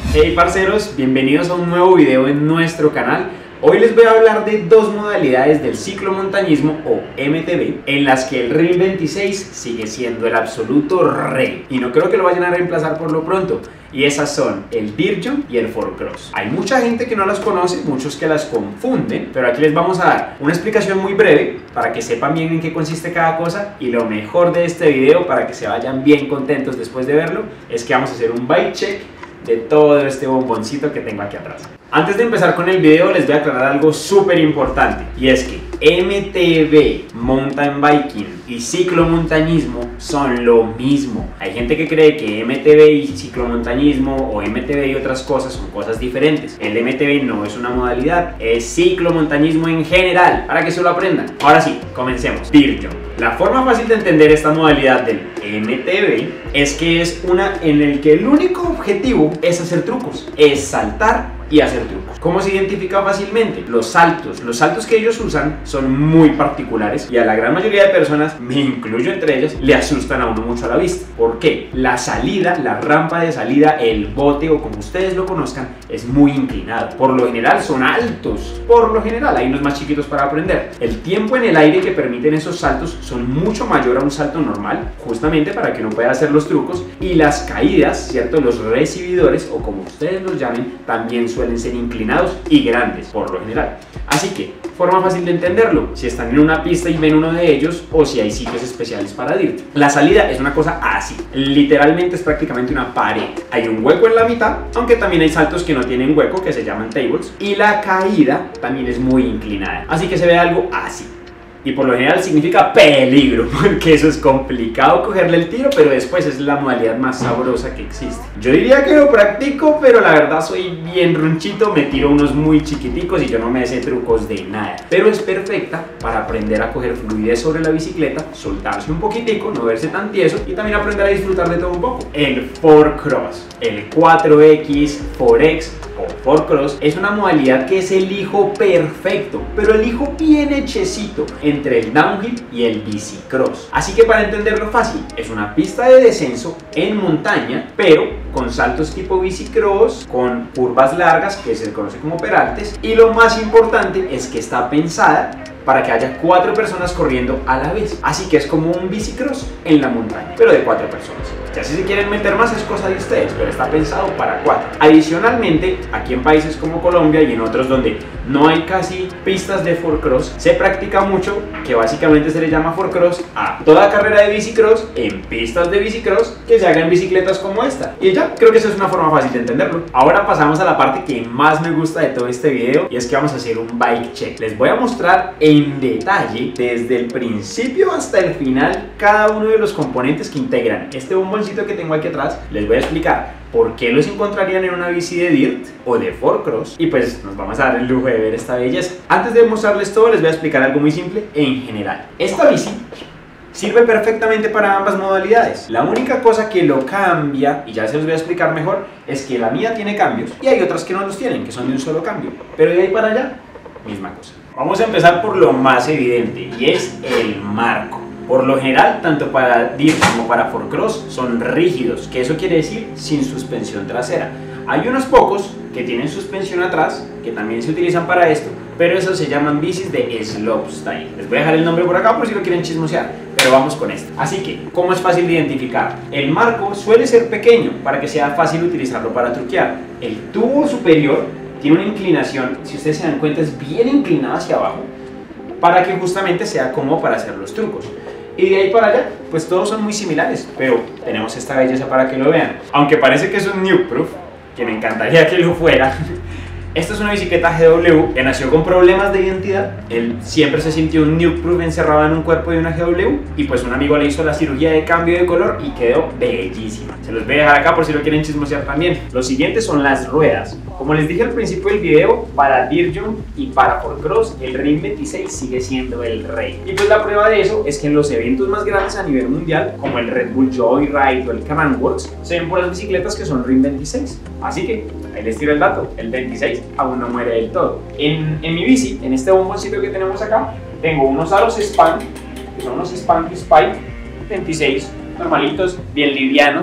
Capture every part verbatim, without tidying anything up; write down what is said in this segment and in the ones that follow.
Hey parceros, bienvenidos a un nuevo video en nuestro canal. Hoy les voy a hablar de dos modalidades del ciclomontañismo o M T B en las que el RIM veintiséis sigue siendo el absoluto rey y no creo que lo vayan a reemplazar por lo pronto, y esas son el Dirt Jump y el four cross. Hay mucha gente que no las conoce, muchos que las confunden, pero aquí les vamos a dar una explicación muy breve para que sepan bien en qué consiste cada cosa, y lo mejor de este video, para que se vayan bien contentos después de verlo, es que vamos a hacer un bike check de todo este bomboncito que tengo aquí atrás. Antes de empezar con el video les voy a aclarar algo súper importante, y es que M T B, mountain biking y ciclomontañismo son lo mismo. Hay gente que cree que M T B y ciclomontañismo o M T B y otras cosas son cosas diferentes. El M T B no es una modalidad, es ciclomontañismo en general, para que se lo aprendan. Ahora sí, comencemos. Dirt Jump. La forma fácil de entender esta modalidad del M T B es que es una en el que el único objetivo es hacer trucos, es saltar y hacer trucos. ¿Cómo se identifica fácilmente? Los saltos. Los saltos que ellos usan son muy particulares y a la gran mayoría de personas, me incluyo entre ellas, le asustan a uno mucho a la vista. ¿Por qué? La salida, la rampa de salida, el bote o como ustedes lo conozcan, es muy inclinado. Por lo general son altos. Por lo general, hay unos más chiquitos para aprender. El tiempo en el aire que permiten esos saltos son mucho mayor a un salto normal, justamente para que uno pueda hacer los trucos, y las caídas, ¿cierto? Los recibidores, o como ustedes los llamen, también suelen ser inclinados y grandes, por lo general. Así que, forma fácil de entenderlo, si están en una pista y ven uno de ellos, o si hay sitios especiales para dirt. La salida es una cosa así, literalmente es prácticamente una pared. Hay un hueco en la mitad, aunque también hay saltos que no tienen hueco, que se llaman tables, y la caída también es muy inclinada, así que se ve algo así. Y por lo general significa peligro, porque eso es complicado cogerle el tiro, pero después es la modalidad más sabrosa que existe. Yo diría que lo practico, pero la verdad soy bien runchito, me tiro unos muy chiquiticos y yo no me sé trucos de nada. Pero es perfecta para aprender a coger fluidez sobre la bicicleta, soltarse un poquitico, no verse tan tieso y también aprender a disfrutar de todo un poco. El four cross, el cuatro equis, four equis o four cross es una modalidad que es el hijo perfecto, pero el hijo bien hechecito entre el downhill y el bicicross. Así que para entenderlo fácil, es una pista de descenso en montaña, pero con saltos tipo bicicross, con curvas largas que se conoce como peraltes, y lo más importante es que está pensada para que haya cuatro personas corriendo a la vez. Así que es como un bicicross en la montaña, pero de cuatro personas. Ya si se quieren meter más es cosa de ustedes, pero está pensado para cuatro. Adicionalmente, aquí en países como Colombia y en otros donde no hay casi pistas de four cross, se practica mucho, que básicamente se le llama four cross a toda carrera de bicicross en pistas de bicicross que se hagan en bicicletas como esta. Y ya, creo que esa es una forma fácil de entenderlo. Ahora pasamos a la parte que más me gusta de todo este video, y es que vamos a hacer un bike check. Les voy a mostrar en detalle, desde el principio hasta el final, cada uno de los componentes que integran este bomboncito que tengo aquí atrás. Les voy a explicar por qué los encontrarían en una bici de dirt o de four cross, y pues nos vamos a dar el lujo de ver esta belleza. Antes de mostrarles todo, les voy a explicar algo muy simple en general. Esta bici sirve perfectamente para ambas modalidades. La única cosa que lo cambia, y ya se los voy a explicar mejor, es que la mía tiene cambios y hay otras que no los tienen, que son de un solo cambio, pero de ahí para allá, misma cosa. Vamos a empezar por lo más evidente, y es el marco. Por lo general, tanto para dirt como para four cross son rígidos, que eso quiere decir sin suspensión trasera. Hay unos pocos que tienen suspensión atrás, que también se utilizan para esto, pero esos se llaman bicis de slopestyle. Les voy a dejar el nombre por acá por si lo quieren chismosear, pero vamos con esto. Así que, ¿cómo es fácil de identificar? El marco suele ser pequeño para que sea fácil utilizarlo para truquear. El tubo superior tiene una inclinación, si ustedes se dan cuenta, es bien inclinada hacia abajo, para que justamente sea cómodo para hacer los trucos. Y de ahí para allá, pues todos son muy similares, pero tenemos esta belleza para que lo vean. Aunque parece que es un nuke proof, que me encantaría que lo fuera. Esta es una bicicleta G W que nació con problemas de identidad. Él siempre se sintió un nuke proof encerrado en un cuerpo de una G W, y pues un amigo le hizo la cirugía de cambio de color y quedó bellísima. Se los voy a dejar acá por si lo quieren chismosear también. Los siguientes son las ruedas. Como les dije al principio del video, para Dirt Jump y para four cross el RIM veintiséis sigue siendo el rey. Y pues la prueba de eso es que en los eventos más grandes a nivel mundial, como el Red Bull Joyride o el Cranworks, se ven por las bicicletas que son RIM veintiséis. Así que ahí les tiro el dato, el veintiséis aún no muere del todo. En, en mi bici, en este bomboncito que tenemos acá, tengo unos aros Span, que son unos Span Spike veintiséis, normalitos, bien livianos,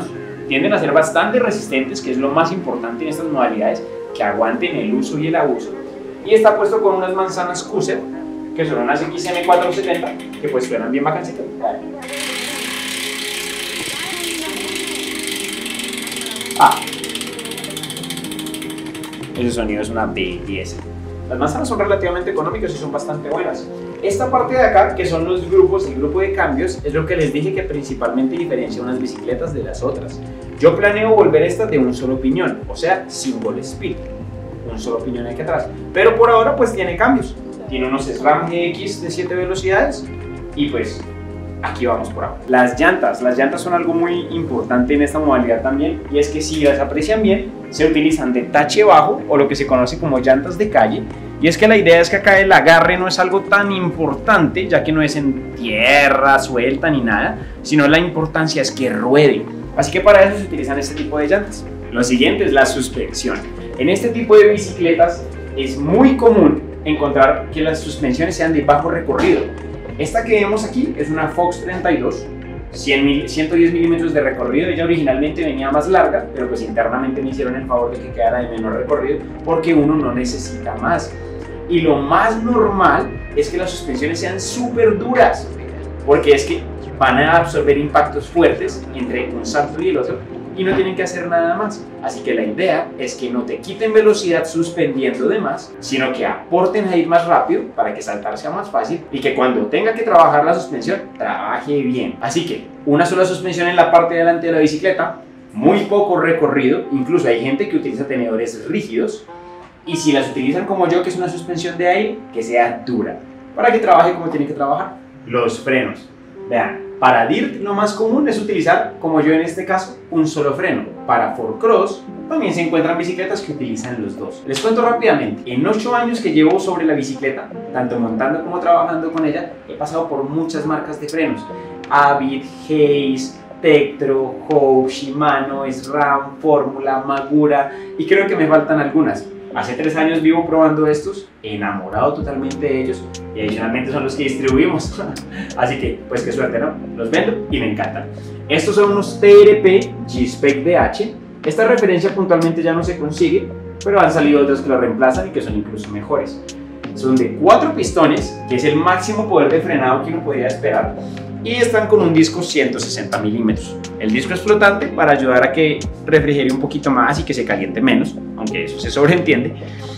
tienden a ser bastante resistentes, que es lo más importante en estas modalidades, que aguanten el uso y el abuso. Y está puesto con unas manzanas Cuser, que son unas X M cuatrocientos setenta, que pues suenan bien bacancitas. Ah, ese sonido es una belleza. Las manzanas son relativamente económicas y son bastante buenas. Esta parte de acá, que son los grupos, el grupo de cambios, es lo que les dije que principalmente diferencia unas bicicletas de las otras. Yo planeo volver estas de un solo piñón, o sea, single speed, un solo piñón aquí atrás. Pero por ahora pues tiene cambios. Tiene unos SRAM G X de siete velocidades y pues aquí vamos por ahora. Las llantas, las llantas son algo muy importante en esta modalidad también, y es que si las aprecian bien, se utilizan de tache bajo o lo que se conoce como llantas de calle. Y es que la idea es que acá el agarre no es algo tan importante, ya que no es en tierra suelta ni nada, sino la importancia es que ruede. Así que para eso se utilizan este tipo de llantas. Lo siguiente es la suspensión. En este tipo de bicicletas es muy común encontrar que las suspensiones sean de bajo recorrido. Esta que vemos aquí es una Fox treinta y dos, ciento diez milímetros de recorrido. Ella originalmente venía más larga, pero pues internamente me hicieron el favor de que quedara de menor recorrido porque uno no necesita más. Y lo más normal es que las suspensiones sean súper duras, porque es que van a absorber impactos fuertes entre un salto y el otro y no tienen que hacer nada más. Así que la idea es que no te quiten velocidad suspendiendo de más, sino que aporten a ir más rápido para que saltar sea más fácil y que cuando tenga que trabajar la suspensión, trabaje bien. Así que una sola suspensión en la parte de delante de la bicicleta, muy poco recorrido, incluso hay gente que utiliza tenedores rígidos, y si las utilizan como yo, que es una suspensión de aire, que sea dura, para que trabaje como tiene que trabajar. Los frenos. Vean, para dirt lo más común es utilizar, como yo en este caso, un solo freno. Para four cross también se encuentran bicicletas que utilizan los dos. Les cuento rápidamente, en ocho años que llevo sobre la bicicleta, tanto montando como trabajando con ella, he pasado por muchas marcas de frenos. Avid, Hayes, Tektro, Hope, Shimano, SRAM, Fórmula, Magura, y creo que me faltan algunas. Hace tres años vivo probando estos, enamorado totalmente de ellos, y adicionalmente son los que distribuimos. Así que, pues qué suerte, ¿no? Los vendo y me encantan. Estos son unos T R P G-Spec D H. Esta referencia puntualmente ya no se consigue, pero han salido otras que lo reemplazan y que son incluso mejores. Son de cuatro pistones, que es el máximo poder de frenado que uno podía esperar, y están con un disco ciento sesenta milímetros. El disco es flotante para ayudar a que refrigere un poquito más y que se caliente menos, aunque eso se sobreentiende,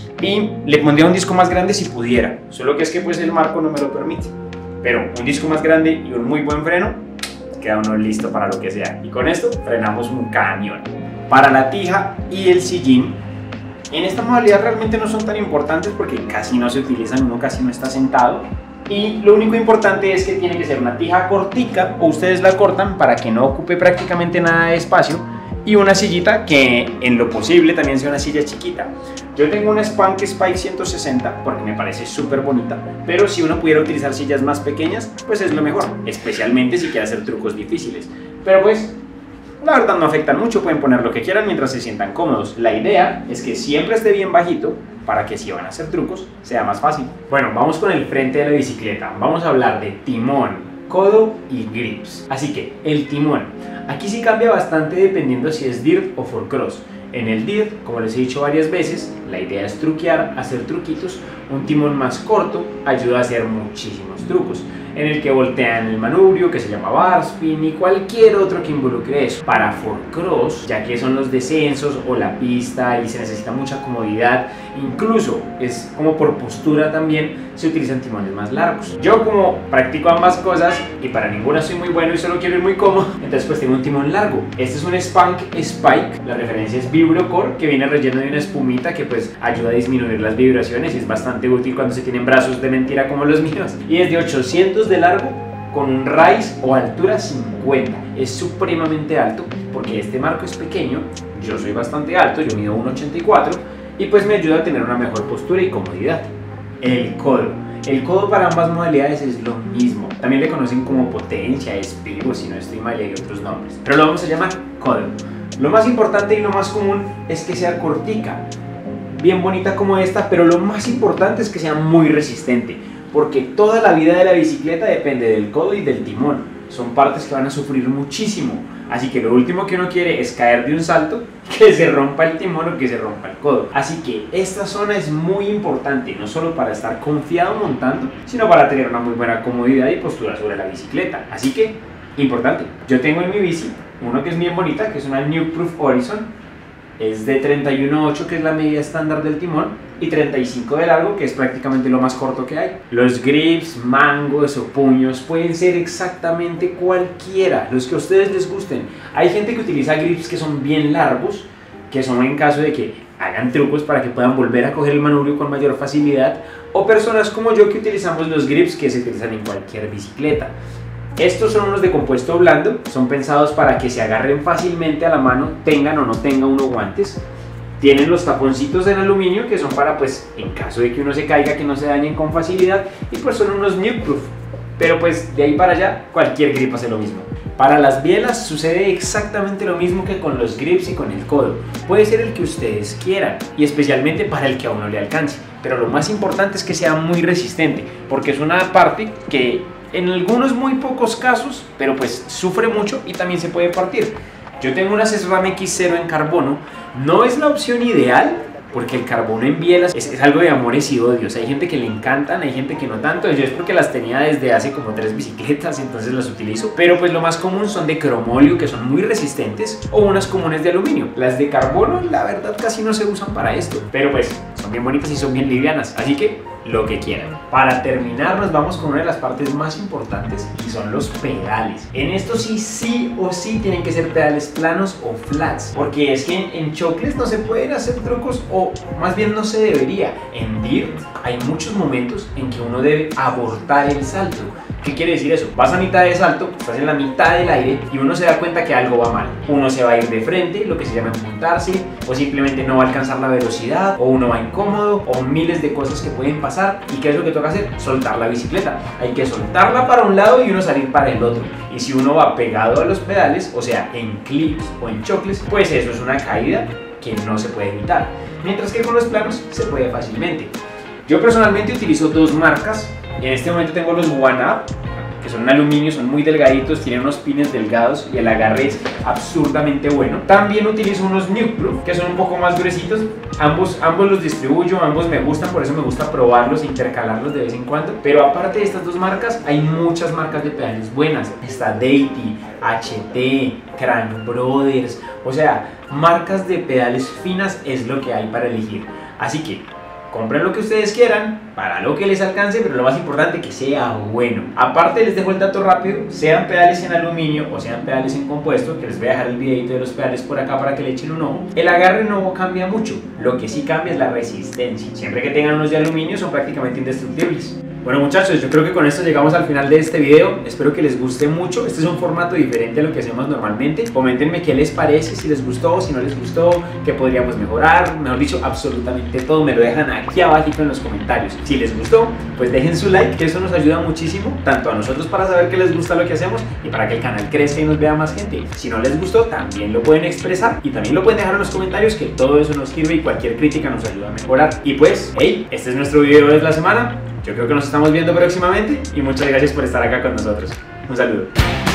y le pondría un disco más grande si pudiera, solo que es que pues el marco no me lo permite. Pero un disco más grande y un muy buen freno, queda uno listo para lo que sea, y con esto frenamos un cañón. Para la tija y el sillín, en esta modalidad realmente no son tan importantes porque casi no se utilizan, uno casi no está sentado. Y lo único importante es que tiene que ser una tija cortica, o ustedes la cortan para que no ocupe prácticamente nada de espacio, y una sillita que en lo posible también sea una silla chiquita. Yo tengo una Spank Spike ciento sesenta porque me parece súper bonita, pero si uno pudiera utilizar sillas más pequeñas, pues es lo mejor, especialmente si quiere hacer trucos difíciles. Pero pues, la verdad no afectan mucho, pueden poner lo que quieran mientras se sientan cómodos. La idea es que siempre esté bien bajito, para que si van a hacer trucos sea más fácil. Bueno, vamos con el frente de la bicicleta. Vamos a hablar de timón, codo y grips. Así que el timón, aquí sí cambia bastante dependiendo si es dirt o four cross. En el dirt, como les he dicho varias veces, la idea es truquear, hacer truquitos. Un timón más corto ayuda a hacer muchísimos trucos, en el que voltean el manubrio, que se llama bar spin, y cualquier otro que involucre eso. Para four cross, ya que son los descensos o la pista y se necesita mucha comodidad, incluso es como por postura también, se utilizan timones más largos. Yo como practico ambas cosas y para ninguna soy muy bueno y solo quiero ir muy cómodo, entonces pues tengo un timón largo. Este es un Spank Spike, la referencia es Vibrocore, que viene relleno de una espumita que pues ayuda a disminuir las vibraciones y es bastante útil cuando se tienen brazos de mentira como los míos. Y es de ochocientos de largo con un rise o altura cincuenta. Es supremamente alto porque este marco es pequeño, yo soy bastante alto, yo mido uno ochenta y cuatro y pues me ayuda a tener una mejor postura y comodidad. El codo. El codo para ambas modalidades es lo mismo. También le conocen como potencia, espigo, si no estoy mal, y hay otros nombres, pero lo vamos a llamar codo. Lo más importante y lo más común es que sea cortica, bien bonita como esta, pero lo más importante es que sea muy resistente, porque toda la vida de la bicicleta depende del codo y del timón. son partes que van a sufrir muchísimo. Así que lo último que uno quiere es caer de un salto, que se rompa el timón o que se rompa el codo. Así que esta zona es muy importante, no solo para estar confiado montando, sino para tener una muy buena comodidad y postura sobre la bicicleta. Así que, importante, yo tengo en mi bici uno que es bien bonita, que es una Nukeproof Horizon. Es de treinta y uno punto ocho, que es la medida estándar del timón, y treinta y cinco de largo, que es prácticamente lo más corto que hay. Los grips, mangos o puños pueden ser exactamente cualquiera, los que a ustedes les gusten. Hay gente que utiliza grips que son bien largos, que son en caso de que hagan trucos para que puedan volver a coger el manubrio con mayor facilidad, o personas como yo que utilizamos los grips que se utilizan en cualquier bicicleta. Estos son unos de compuesto blando, son pensados para que se agarren fácilmente a la mano, tengan o no tengan uno guantes. Tienen los taponcitos en aluminio que son para, pues, en caso de que uno se caiga, que no se dañen con facilidad, y pues son unos Nukeproof. Pero pues de ahí para allá cualquier grip hace lo mismo. Para las bielas sucede exactamente lo mismo que con los grips y con el codo. Puede ser el que ustedes quieran y especialmente para el que a uno le alcance. Pero lo más importante es que sea muy resistente, porque es una parte que en algunos muy pocos casos, pero pues sufre mucho y también se puede partir. Yo tengo una SRAM X cero en carbono, no es la opción ideal, porque el carbono en bielas es, es algo de amores y odios. Hay gente que le encantan, hay gente que no tanto. Yo es porque las tenía desde hace como tres bicicletas, entonces las utilizo. Pero pues lo más común son de cromolio, que son muy resistentes, o unas comunes de aluminio. Las de carbono, la verdad, casi no se usan para esto, pero pues son bien bonitas y son bien livianas, así que lo que quieran. Para terminar, nos vamos con una de las partes más importantes, y son los pedales. En esto sí, sí o sí tienen que ser pedales planos o flats, porque es que en, en chocles no se pueden hacer trucos, o más bien no se debería. En dirt hay muchos momentos en que uno debe abortar el salto. ¿Qué quiere decir eso? Vas a mitad de salto, estás en la mitad del aire y uno se da cuenta que algo va mal. Uno se va a ir de frente, lo que se llama empuntarse, o simplemente no va a alcanzar la velocidad, o uno va incómodo, o miles de cosas que pueden pasar. ¿Y qué es lo que toca hacer? Soltar la bicicleta. Hay que soltarla para un lado y uno salir para el otro. Y si uno va pegado a los pedales, o sea, en clips o en chocles, pues eso es una caída que no se puede evitar. Mientras que con los planos se puede fácilmente. Yo personalmente utilizo dos marcas. En este momento tengo los One Up, que son en aluminio, son muy delgaditos, tienen unos pines delgados y el agarre es absurdamente bueno. También utilizo unos Nukeproof, que son un poco más gruesitos. Ambos, ambos los distribuyo, ambos me gustan, por eso me gusta probarlos e intercalarlos de vez en cuando. Pero aparte de estas dos marcas, hay muchas marcas de pedales buenas. Está Deity, H T, Crank Brothers, o sea, marcas de pedales finas es lo que hay para elegir. Así que compren lo que ustedes quieran, para lo que les alcance, pero lo más importante, que sea bueno. Aparte, les dejo el dato rápido: sean pedales en aluminio o sean pedales en compuesto, que les voy a dejar el videito de los pedales por acá para que le echen un ojo. El agarre no cambia mucho, lo que sí cambia es la resistencia. Siempre que tengan unos de aluminio son prácticamente indestructibles. Bueno, muchachos, yo creo que con esto llegamos al final de este video. Espero que les guste mucho. Este es un formato diferente a lo que hacemos normalmente. Coméntenme qué les parece, si les gustó, si no les gustó, qué podríamos mejorar. Mejor dicho, absolutamente todo me lo dejan aquí abajito en los comentarios. Si les gustó, pues dejen su like, que eso nos ayuda muchísimo, tanto a nosotros para saber que les gusta lo que hacemos y para que el canal crezca y nos vea más gente. Si no les gustó, también lo pueden expresar y también lo pueden dejar en los comentarios, que todo eso nos sirve y cualquier crítica nos ayuda a mejorar. Y pues, hey, este es nuestro video de la semana. Yo creo que nos estamos viendo próximamente y muchas gracias por estar acá con nosotros. Un saludo.